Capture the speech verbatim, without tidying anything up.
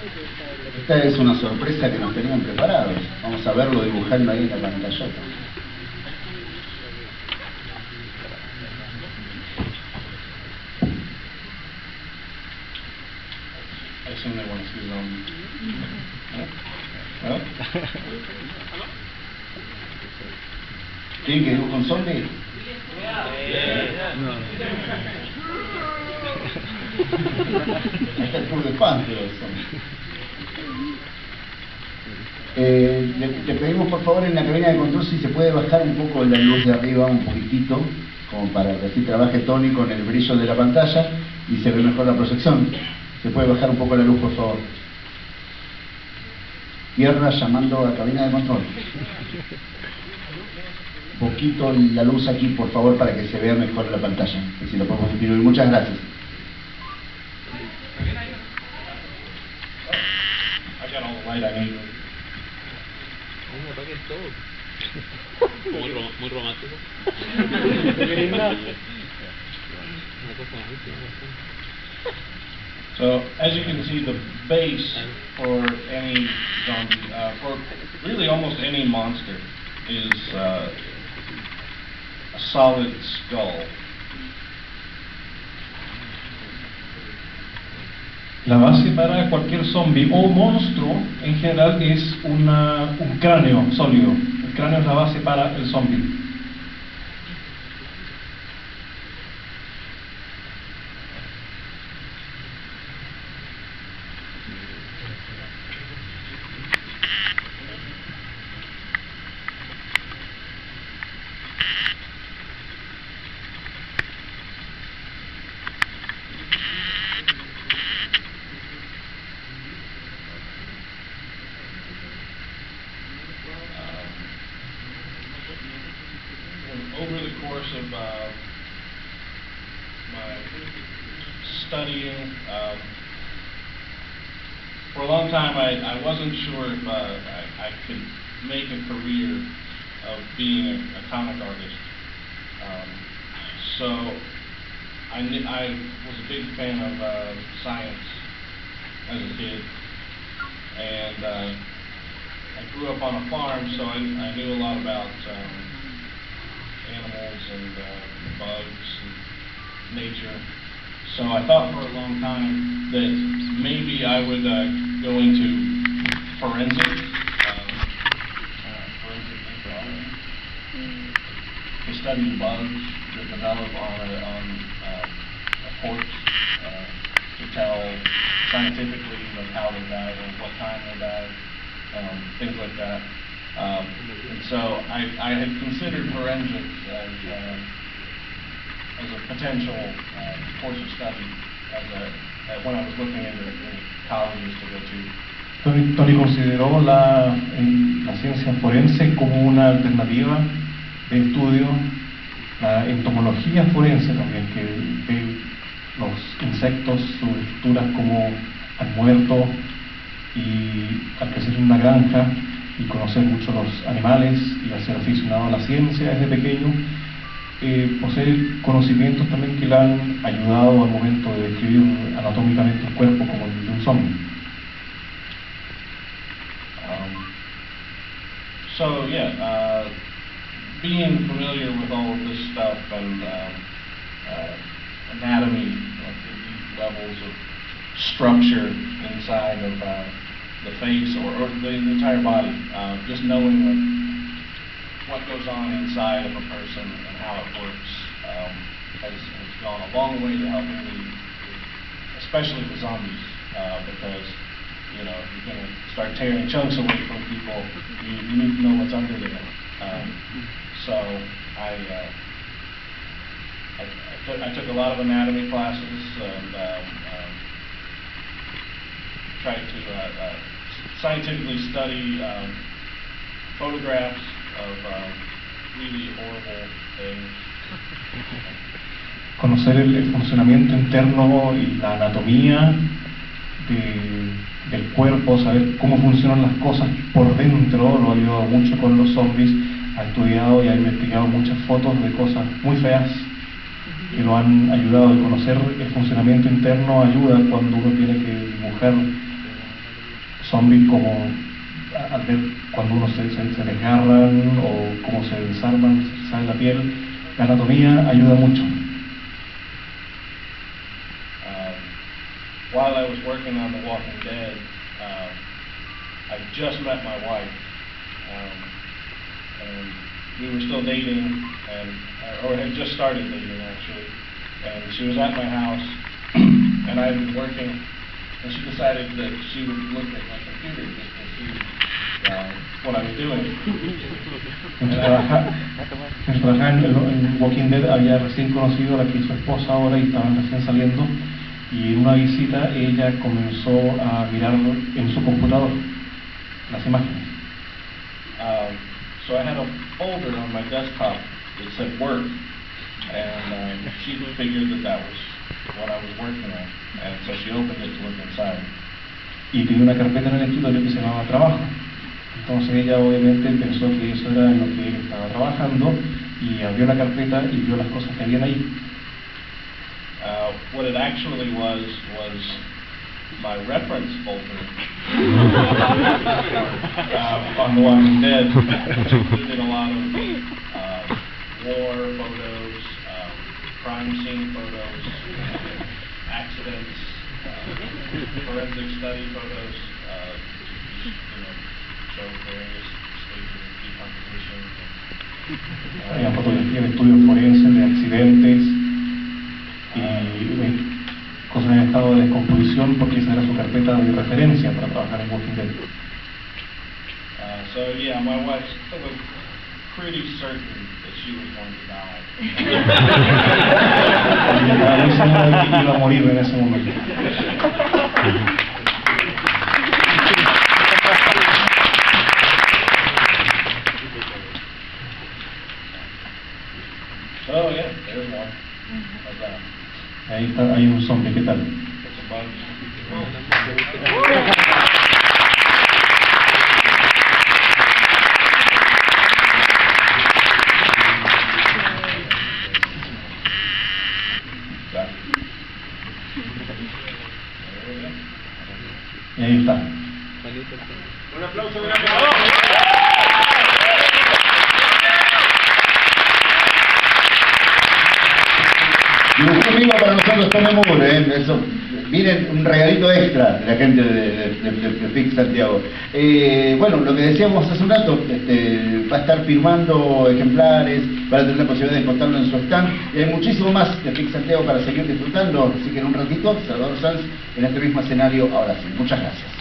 Esta es una sorpresa que nos tenían preparados. Vamos a verlo dibujando ahí en la pantallota. I assume they want to see them. ¿No? ¿Quieren que dibuje un zombie? No. Ahí está el club de fans de los zombies. Eh, le, le pedimos por favor en la cabina de control si se puede bajar un poco la luz de arriba, un poquitito, como para que así trabaje Tony con el brillo de la pantalla y se ve mejor la proyección. ¿Se puede bajar un poco la luz, por favor? Tierra llamando a cabina de control. Poquito la luz aquí, por favor, para que se vea mejor la pantalla. Y si lo podemos disminuir. Muchas gracias. I got all the light I need. ¿Cómo apaguen todo? Muy, rom muy romántico. So, as you can see, the base for any zombie, uh, for really almost any monster, is uh, a solid skull. La base para cualquier zombie o monstruo en general es una, un cráneo sólido. El cráneo es la base para el zombie. Over the course of uh, my studying, um, for a long time I, I wasn't sure if uh, I, I could make a career of being a, a comic artist. Um, so I, I was a big fan of uh, science as a kid, and uh, I grew up on a farm, so I, I knew a lot about um, animals and uh, bugs and nature. So I thought for a long time that maybe I would uh, go into forensic, um, uh, forensic anthropology, to study bugs that develop on a, on uh, a corpse, uh, to tell scientifically like how they died or what time they died, um, things like that. Um, and so I, I had considered forensics as, uh, as a potential uh, course of study as a, uh, when I was looking into, into colleges to go to. Tony, Tony consideró la, en, la ciencia forense como una alternativa de estudio, la entomología forense también, que ve los insectos, sus estructuras como han muerto, y al crecer en una granja y conocer mucho los animales y al ser aficionado a la ciencia desde pequeño, eh, posee conocimientos también que le han ayudado al momento de describir anatómicamente el cuerpo como el de un zombie. Um, so yeah, uh, being familiar with all of this stuff and uh, uh, anatomy, like the levels of structure inside of uh, the face or, or the, the entire body, uh, just knowing like, what goes on inside of a person and how it works um, has, has gone a long way to helping me, especially the zombies, uh, because you know if you're going to start tearing chunks away from people, you, you need to know what's under there. Um, so I, uh, I, I, took, I took a lot of anatomy classes and um, um, tried to uh, uh, scientifically study um, photographs of um, really horrible things. Conocer el, el funcionamiento interno y la anatomía de, del cuerpo, saber cómo funcionan las cosas por dentro, lo ha ayudado mucho con los zombies. Ha estudiado y ha investigado muchas fotos de cosas muy feas que lo han ayudado. Y conocer el funcionamiento interno ayuda cuando uno tiene que dibujar zombies como al ver cuando uno se, se, se desgarran o cómo se desarman, se sale la piel, la anatomía ayuda mucho. Um, while I was working on The Walking Dead, uh, I just met my wife, um, and we were still dating, and or had just started dating actually, and she was at my house, and I had been working, and she decided that she would look at my computer just to see uh, what I was doing. Mientras trabajaba, mientras trabajaba en, en Walking Dead había recién conocido a la que es su esposa ahora y estaban recién saliendo, y en una visita ella comenzó a mirar en su computador las imágenes. Um, so I had a folder on my desktop that said work, and um, she figured that that was what I was working on, and so she opened it to look inside. Y tenía una carpeta en el escritorio que se llamaba trabajo. Entonces ella obviamente pensó que eso era en lo que él estaba trabajando y abrió la carpeta y vio las cosas que habían ahí. Uh, what it actually was was my reference folder uh, on The Walking Dead, which included a lot of uh, war photos, uh, crime scene photos, uh, accidents, uh, forensic study photos, uh, you know, show various stages of decomposition. Había fotografías de estudios forenses, de accidentes y eh, cosas en estado de descomposición, porque esa era su carpeta de referencia para trabajar en Walking Dead. Uh, so yeah, my wife was pretty certain that she was going to die. Y estaba muy segura de que iba a morir en ese momento. Oh yeah, there's one. How's that? Ahí está, hay un zombie, ¿qué tal? It's a bug. Y ahí está. Un aplauso, un aplauso. Dibujó arriba para nosotros Tony Moore, ¿eh? Eso, miren, un regalito extra de la gente de, de, de, de, de F I C Santiago. Eh, bueno, lo que decíamos hace un rato, este, va a estar firmando ejemplares, para tener la posibilidad de contarlo en su stand, y hay muchísimo más de F I C Santiago para seguir disfrutando, así que en un ratito, Salvador Sanz en este mismo escenario, ahora sí. Muchas gracias.